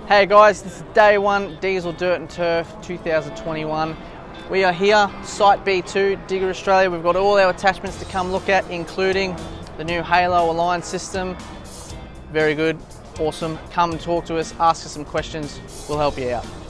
Hey guys, this is day one Diesel Dirt and Turf 2021. We are here, Site B2, Digga Australia. We've got all our attachments to come look at, including the new Halo Align system. Very good, awesome. Come and talk to us, ask us some questions, we'll help you out.